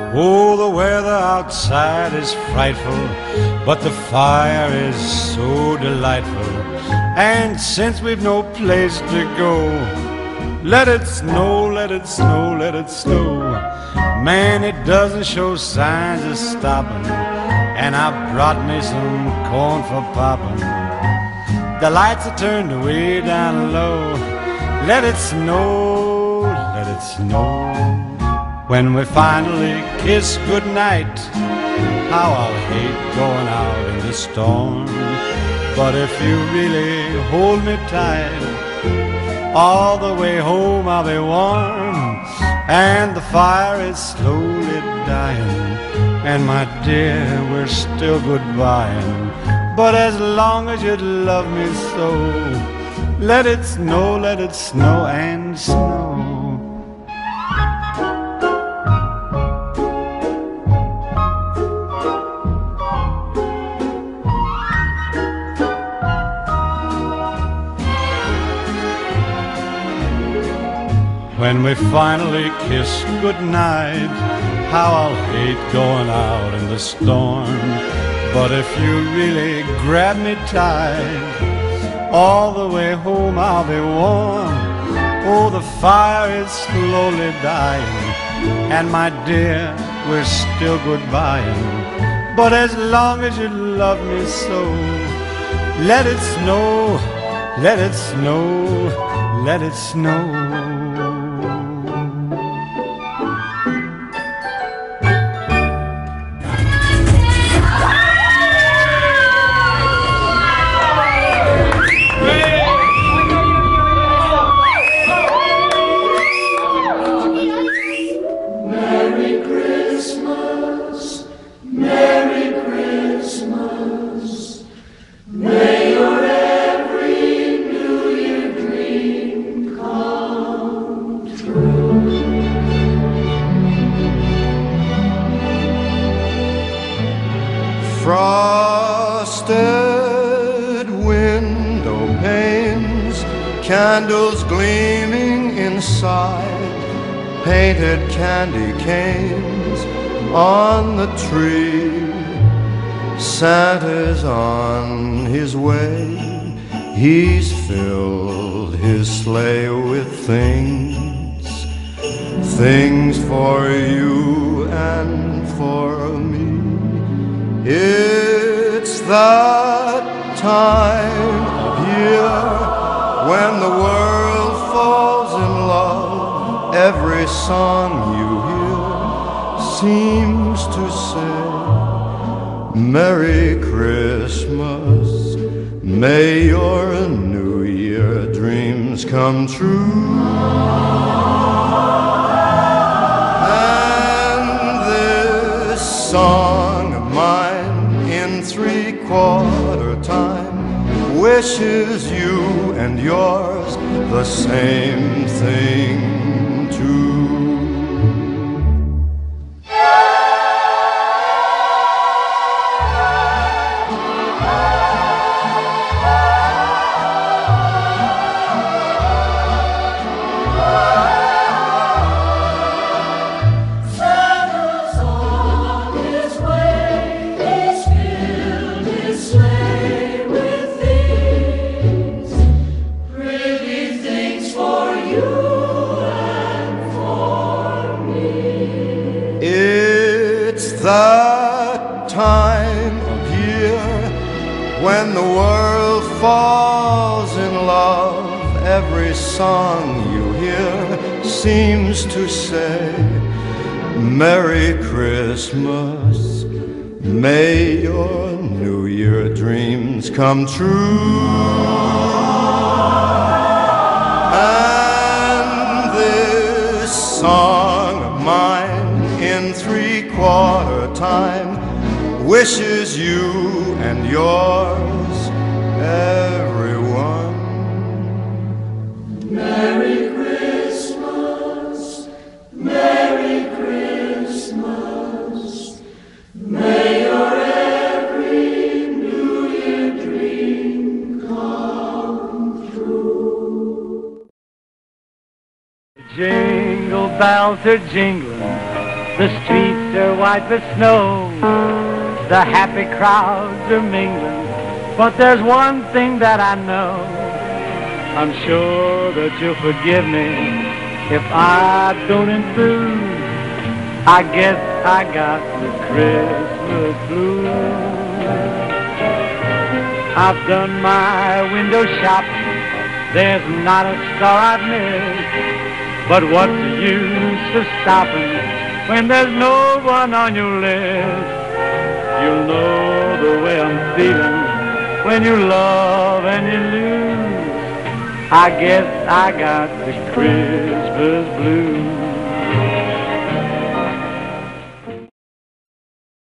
Oh, the weather outside is frightful, but the fire is so delightful. And since we've no place to go, let it snow, let it snow, let it snow. Man, it doesn't show signs of stopping, and I brought me some corn for popping. The lights are turned way down low. Let it snow, let it snow. When we finally kiss goodnight, how I'll hate going out in the storm. But if you really hold me tight, all the way home I'll be warm. And the fire is slowly dying, and my dear, we're still goodbying. But as long as you love me so, let it snow and snow. When we finally kiss goodnight, how I'll hate going out in the storm. But if you really grab me tight, all the way home I'll be warm. Oh, the fire is slowly dying, and my dear, we're still goodbying. But as long as you love me so, let it snow, let it snow, let it snow. Frosted window panes, candles gleaming inside, painted candy canes on the tree. Santa's on his way, he's filled his sleigh with things, things for you and for me. It's that time of year when the world falls in love. Every song you hear seems to say, Merry Christmas, may your New Year dreams come true. And this song of mine in three-quarter time wishes you and yours the same thing too. That time of year when the world falls in love. Every song you hear seems to say, Merry Christmas, may your New Year dreams come true. And this song of mine in three-quarter time wishes you and yours, everyone, Merry Christmas, Merry Christmas, may your every New Year dream come true. Jingle bells are jingling, The streets are white with snow, the happy crowds are mingling, but there's one thing that I know, I'm sure that you'll forgive me if I don't enthuse. I guess I got the Christmas blues. I've done my window shopping, there's not a star I've missed, but what's the use of stopping when there's no one on your list? You'll know the way I'm feeling when you love and you lose. I guess I got the Christmas blues.